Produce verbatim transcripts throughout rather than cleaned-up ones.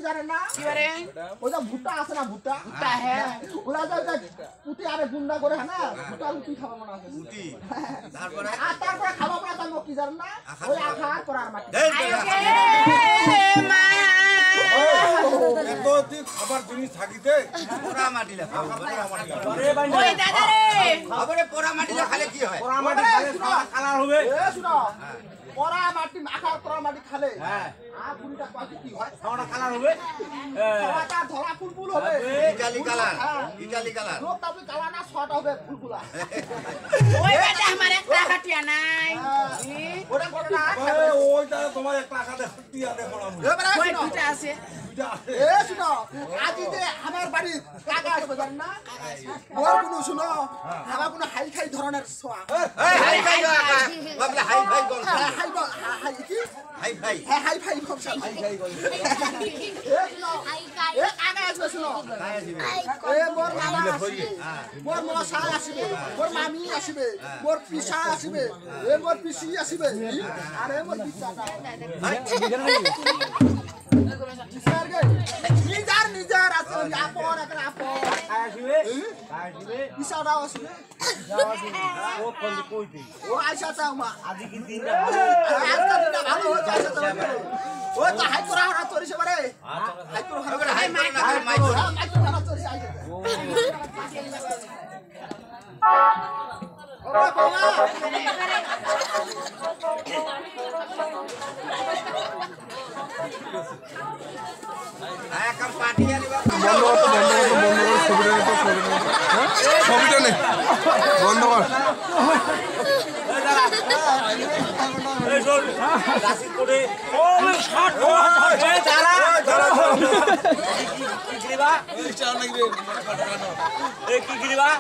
জানেন না কি বারে ওই যে ভুট্টা আছে না ভুট্টা ভুট্টা হ্যাঁ ওরা যে পুঁতি আরে গুন্ডা করে হ্যাঁ না ভুট্টা রুটি খাওয়া মনে আছে পুঁতি তারপরে আর তারপরে খাওয়া পড়া তার কি জানেন না ওই আখার পড়ার মাটি মা এত তুই খাবার জিনিস থাকিতে পোড়া মাটি লা ওই দাদা রে আবারে পোড়া মাটি লা খালে কি হয় পোড়া মাটি খালে সাদা কালার হবে এ শুনো পড়া মাটি আখার পড়া মাটি খালে হ্যাঁ আর পুরিটা কত কি হয় সাদা কালার হবে খাওয়াটা ধরা ফুলফুল হবে ইটালি কালার ইটালি কালার লোক তাতে কালা না ছটা হবে ফুলফুলা ওই বেটা আমার একটা হাটিয়া নাই ওটা করে না ওইটা তোমার একটা টাকা দে টিয়া দে পড়া মুই এবারে ওই শুনো দুটা আছে এ শুনো আজি যে আমার বাড়ি কাকা আসবে জান না ওর কোনো শুনো আমার কোনো হাই খাই ধরনের সোয়া এই হাই ফাই বাবলা হাই ফাই গল হাই গো হাই কি হাই ফাই হ্যাঁ হাই ফাই বংশা হাই ফাই গো এ শুনো এ কাকা আসবে শুনো এ মোর মামা আসবে মোর মশা আসবে মোর মামি আসবে মোর পিসা আসবে এ মোর পিসি আসবে আরে মোর পিসাটা নিজার নিজার আছে আপন একটা আপন আসবে আসবে পিসাটা আসবে ও কোন কইতে ও আইসা চাও মা আজি কি দিন আজকে দিনটা ভালো হচ্ছে আইসা চাও ও তো হাই করা হরা চরিছে বারে হাই করা হরা হাই মাই না মাই মাই করা চরিছে আইসা ওরে বাবা আয়া কাম পার্টি আনি ছবিটা নে বন্ধ কর এই শোন রাশি করে ও ষাট এই দাঁড়া দাঁড়া কি গিরিবা এই চাও নাকি রে এই কি গিরিবা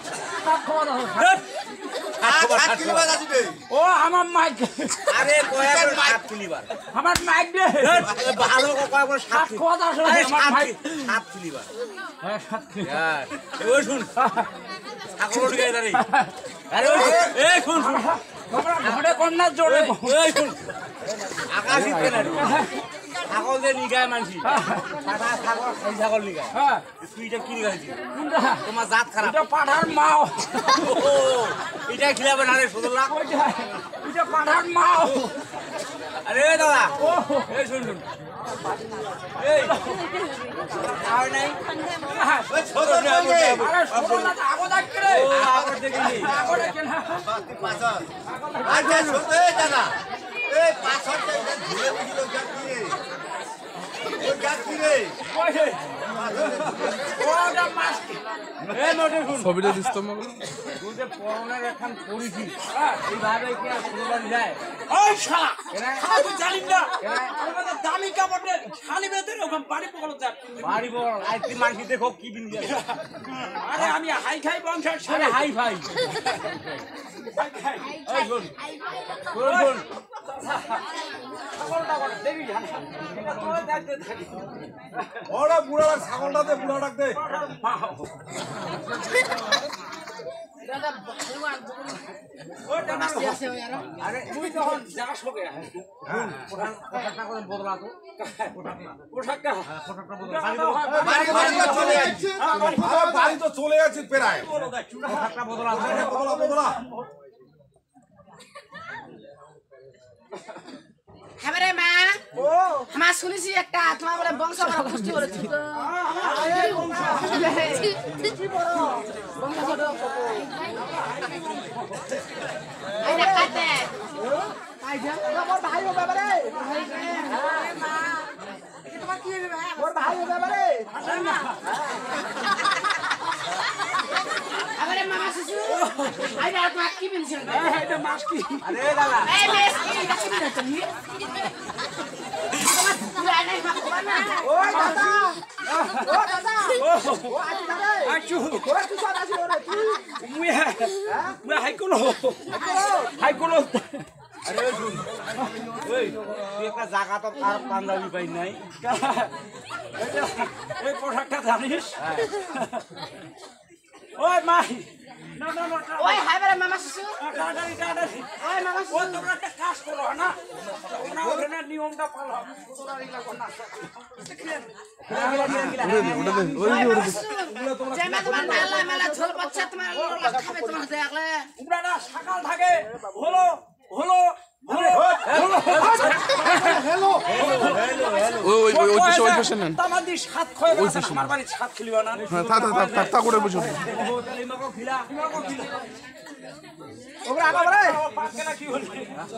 সাত কিলো বাজ আসবে ও আমার মাইক আরে কয়া করে সাত কিলিবার আমার মাইক দে ভালো কয়া করে সাত সাত কথা আসলে আমার মাইক সাত কিলিবার হ্যাঁ সাত यार ওই শুন ছাগল উঠে গেছে রে আরে ওই এই শুন শুন আমরা ঘরে কন্যা জোরে এই শুন আকাশ ইতে না ছাগল দে নিগায় মানছি সাদা ছাগল খাই ছাগল নিগায় হ্যাঁ তুই এটা কি নিগাইছিস কোনটা তোমার জাত খারাপ এটা পাঠার মাও এটা খিলাবে না রে সুদুল্লাহ ওইটা এটা পাঠার মাও আরে দাদা এই শুন শুন এই আর নাই ওই ছোট কইলে আরে সোনা আগো দেখকে রে ও আগর দেখিনি আগো দেখকে না পাছর আচ্ছা ছোট এই দাদা এই পাছর এটা ধুলে বুঝিলো গাকি রে ওই গাকি রে ওই ওটা মাছ এই মোটে শুন ছবিটা দিস তো মগল তুই যে পরনের এখন পড়িছি এইভাবে কি আর শুনবার যায় ওই শালা খাওয়া তুই জানিস না আমাদের দামি কাপড় খালি বেঁধে ওখানে বাড়ি পকড় যায় বাড়ি বল আজ তুই মানছি দেখো কি বিন যায় আরে আমি হাই খাই বংশের আরে ছেলে হাই ফাই হাই খাই এই শুন শুন শুন ছাগলটা বড় দেখি জানা এটা তোরে দেখতে থাকি ওরা বুড়া ছাগলটা দে বুড়া ডাক দে দাদা ভগবান ওটা না আছে यार আরে তুই যখন যাস হবে পোশাক পোশাকটা করে বদলা তো পোশাকটা পোশাকটা বদলা বাড়ি বাড়ি তো চলে যাচ্ছে বাড়ি তো চলে যাচ্ছে প্রায় পোশাকটা বদলা বদলা বদলা হ্যাঁ মা ও আমার শুনেছি একটা তোমার বলে বংশ বড় পুষ্টি বলেছি আরে বংশা কি বড় বংশ বড় এই না কাটে মোর ভাই হবে বারে আরে মা এটা তোমার কি হবে মোর ভাই হবে বারে আরে মামা শিশু আই না তোমার কি বিনছিল এটা মাছ কি আরে দাদা এই বেশ কি এটা কি বিনছিল তুমি তোমার আই নাই খাবো না ও দাদা ও দাদা ও আছি দাদা আচু ও তুই সব আছি রে তুই মুই মুই হাই কোলো হাই কোলো আরে শুন ওই তুই একটা জায়গা তো আর পাঞ্জাবি পাই নাই এই পোশাকটা জানিস ওই মাই না না না ওই হাই বেড়ে মামা শিশু টাটারি টাটারি ওই মামা ও শিশু তোমরা একটা কাজ করো না তোমরা ওখানে নিয়মটা পালন তোমরা এগুলা করো না যে মে তোমার মেলা মেলা ঝোল পাচ্ছে তোমার লোলা খাবে তোমার দেখলে তোমরা না সকাল থাকে হলো হলো হলো হ্যালো ওই ওই ওই পাশে ওই পাশে নেন তামাদি সাত খয় আছে আমার বাড়ি সাত খিলিবা না হ্যাঁ থাক থাক থাক থাক করে বসুন তাহলে মাগো খিলা মাগো খিলা ওরা আগা বলে পাঁচ কেনা কি হল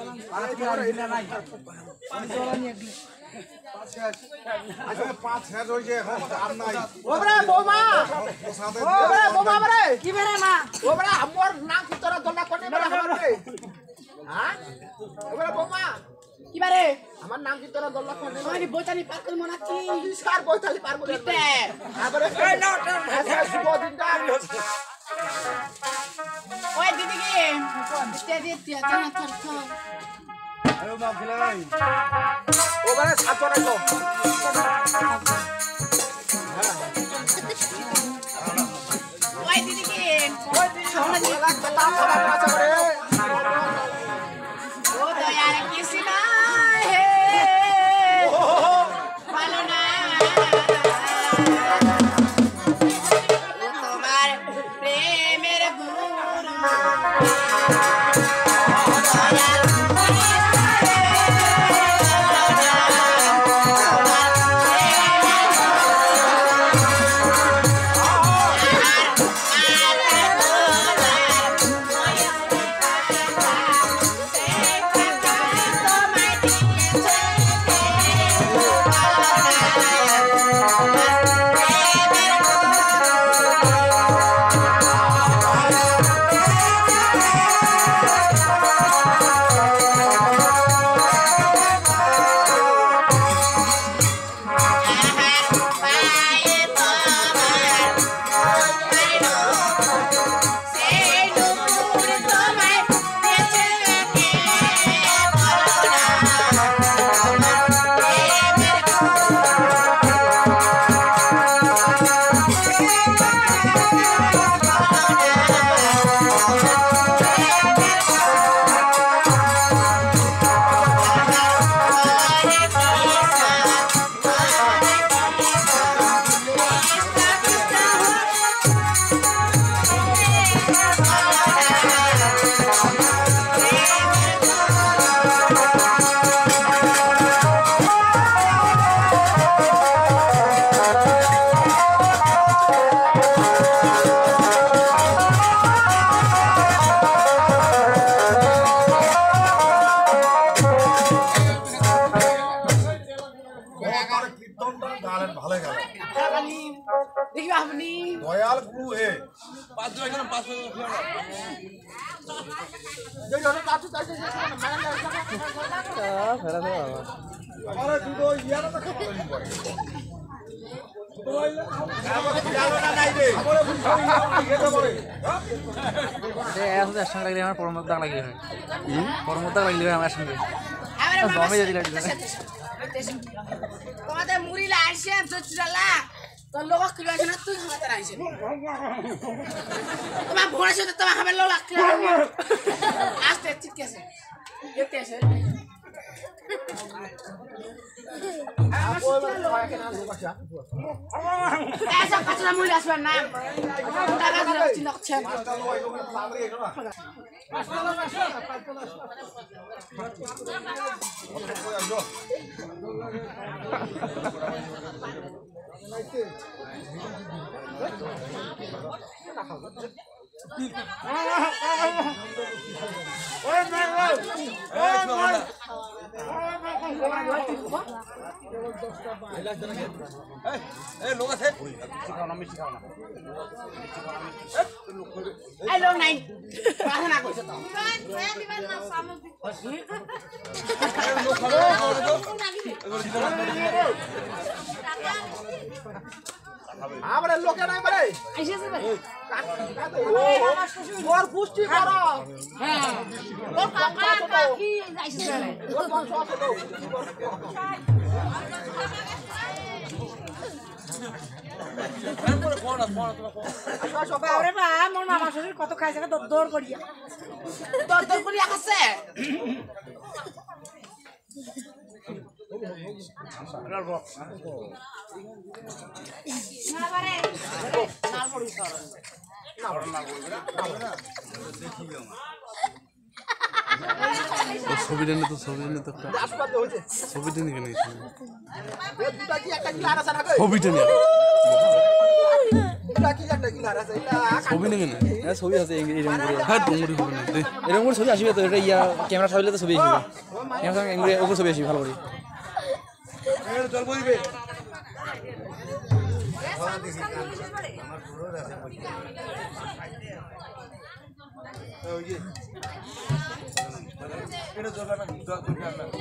পাঁচ হেড হয়েছে এখন আর নাই ওরে বোমা ওরে বোমা বরে কি বেরে মা ওরে আমার নাম কি তোরা দন্ডা কোনে বলে আমারে হ্যাঁ ওরে বোমা কি বারে আমার নাম কি তোরা দন্ডা কোনে তোমার বইতানি পার করে মনা কি সার বইতালি পারবো রে তে আরে এই না আচ্ছা শুভ দিনটা ওই দিদি কি তে দি তে জানা তোর তো আরে মা খেলাই ওরে ছাত্র রাখো ওই দিদি কি ওই দিন সামনে দিয়ে লাগবে তাম করা আছে রে ও দয়ার কিসি না হে ভালো না ও তোমার প্রেমের গুরু ভালো গেল দেখি আপনি দয়াল গুরু হে পাঁচ জন এখানে পাঁচ জন এই জন্য কাটু কাটু আমার দুটো ইয়ার তো খাবার নি পড়ে আমার জানো না নাই রে আমার বুঝি এটা পড়ে এ আসলে একসঙ্গে লাগলে আমার পরমত দাগ লাগলে হয় পরমত দাগ লাগলে আমার সঙ্গে আরে মামা জমে যদি লাগবে তোমাদের মুড়ি লাইছে চুচুলা তোর লোক কিলো আছে না তুই খাতে রাইছে তোমার ভোরে সাথে তোমার খাবে লোক লাগছে আস্তে চিটকে আছে দেখতে আছে ऐसा कचरा मुझे आसपास ना टाका दिला चिन्ह अच्छे এই লোক আছে এই লোক নাই প্রার্থনা করছে তো আমরা লোকে নাই বলে আইছে ভাই মোর পুষ্টি করো হ্যাঁ ও কাকা কাকি আইছে ওর বংশ ছোট বাবারে বা মোর মামা শ্বশুর কত খাইছে দর দর করিয়া দর দর করিয়া খাচ্ছে ছবি টেনে তো ছবি টেনে তো ছবি টেনে কেন ছবি টেনে ছবি নেই কেন ছবি আছে হ্যাঁ ডুঙ্গুরি হবে না দে এরকম করে ছবি আসবে তো এটা ইয়া ক্যামেরা সামনে তো ছবি আসবে ক্যামেরা ওপর ছবি আসবে ভালো করে জল বইবে এটা জল না জল জল না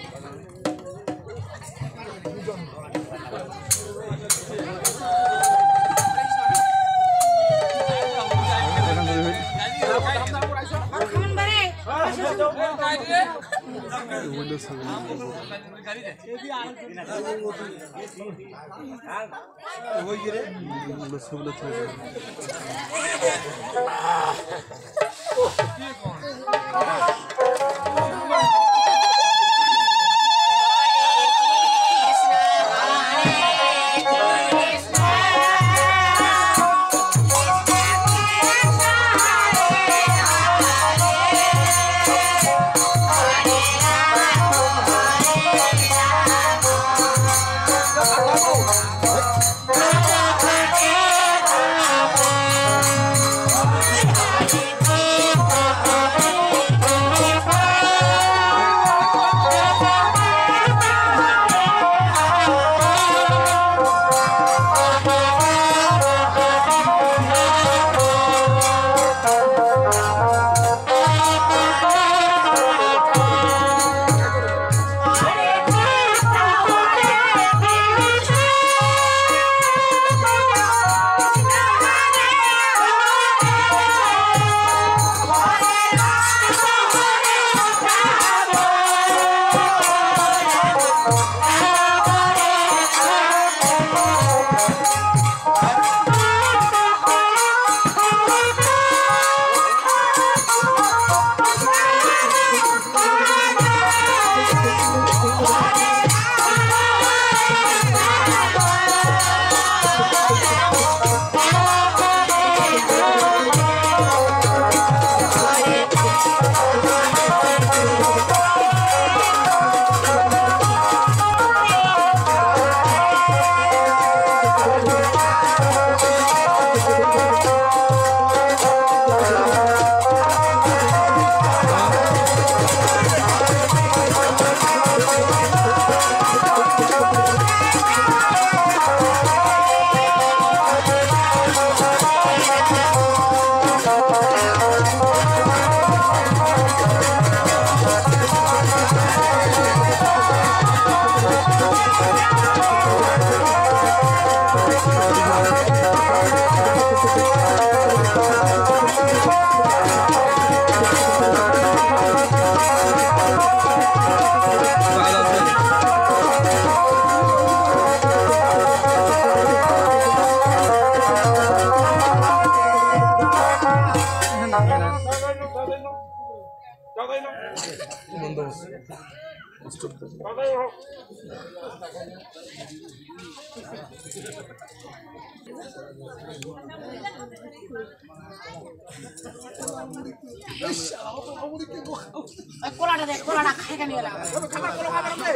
কোলাটা দেখ কোলাটা খাই কেন এলা খাবার কোলা খাবার রে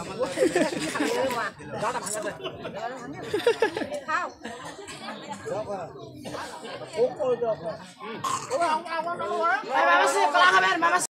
খাও ও কই দাও বাবা সে কোলা খাবার বাবা